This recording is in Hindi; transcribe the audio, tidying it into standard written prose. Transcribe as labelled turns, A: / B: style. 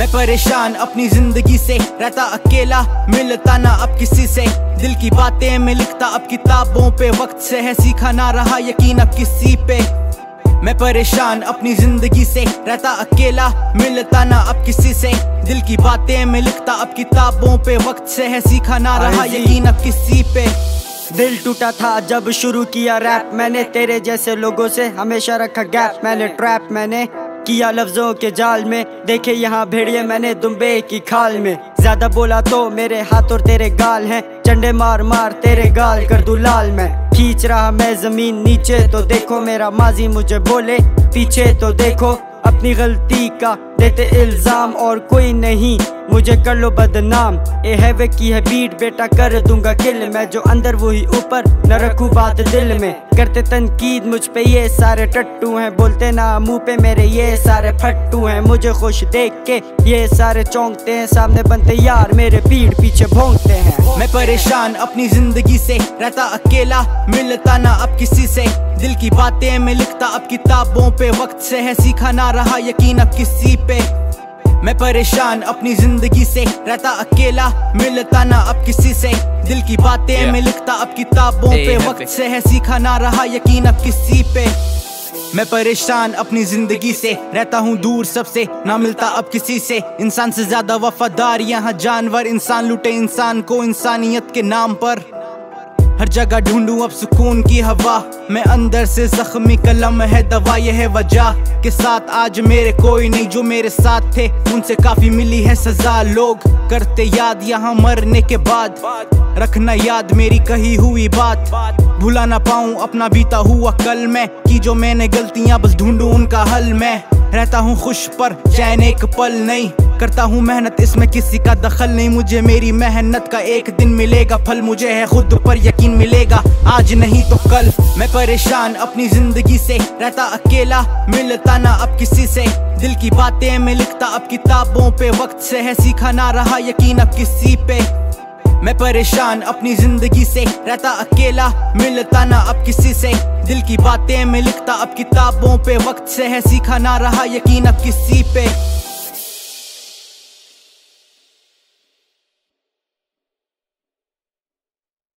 A: मैं परेशान अपनी जिंदगी से, रहता अकेला, मिलता ना अब किसी से। दिल की बातें मैं लिखता अब किताबों पे, वक्त से है सीखा ना रहा यकीन अब किसी पे। मैं परेशान अपनी जिंदगी से, रहता अकेला, मिलता ना अब किसी से। दिल की बातें मैं लिखता अब किताबों पे, वक्त से है सीखा ना रहा यकीन अब किसी पे।
B: दिल टूटा था जब शुरू किया रैप मैंने, तेरे जैसे लोगों से हमेशा रखा गैप मैंने। ट्रैप मैंने किया लफ्जों के जाल में, देखे यहाँ भेड़िए मैंने दुम्बे की खाल में। ज्यादा बोला तो मेरे हाथ और तेरे गाल हैं, चंडे मार मार तेरे गाल कर दूं लाल। मैं खींच रहा मैं जमीन नीचे तो देखो, मेरा माजी मुझे बोले पीछे तो देखो। अपनी गलती का देते इल्जाम और कोई नहीं मुझे कर लो बदनाम। ए हैवे की है बीट बेटा कर दूंगा किल मैं, जो अंदर वही ऊपर न रखूं बात दिल में। करते तनकीद मुझ पे ये सारे टट्टू हैं, बोलते ना मुंह पे मेरे ये सारे फट्टू हैं। मुझे खुश देख के ये सारे चौंकते हैं, सामने बनते यार मेरे पीठ पीछे भौंकते हैं।
A: मैं परेशान अपनी जिंदगी से, रहता अकेला, मिलता ना अब किसी से। दिल की बातें मैं लिखता अब किताबों पे, वक्त से है सीखा ना रहा यकीन अब किसी पे। मैं परेशान अपनी जिंदगी से, रहता अकेला, मिलता ना अब किसी से। दिल की बातें मैं लिखता अब किताबों पे, वक्त से है सीखा ना रहा यकीन अब किसी पे। मैं परेशान अपनी जिंदगी से, रहता हूँ दूर सबसे, ना मिलता अब किसी से। इंसान से ज्यादा वफादार यहाँ जानवर, इंसान लूटे इंसान को इंसानियत के नाम पर। हर जगह ढूंढूं अब सुकून की हवा, मैं अंदर से जख्मी कलम है दवा। यह है वजह के साथ आज मेरे कोई नहीं, जो मेरे साथ थे उनसे काफी मिली है सजा। लोग करते याद यहाँ मरने के बाद, रखना याद मेरी कही हुई बात। भुला ना पाऊं अपना बीता हुआ कल में, कि जो मैंने गलतियां बस ढूंढूं उनका हल। मैं रहता हूँ खुश पर चैन एक पल नहीं, करता हूँ मेहनत इसमें किसी का दखल नहीं। मुझे मेरी मेहनत का एक दिन मिलेगा फल, मुझे है खुद पर यकीन मिलेगा आज नहीं तो कल। मैं परेशान अपनी जिंदगी से, रहता अकेला, मिलता ना अब किसी से। दिल की बातें मैं लिखता अब किताबों पे, वक्त से है सीखा ना रहा यकीन अब किसी पे। मैं परेशान अपनी जिंदगी से, रहता अकेला, मिलता ना अब किसी से। दिल की बातें मैं लिखता अब किताबों पे, वक्त से है सीखा ना रहा यकीन अब किसी पे।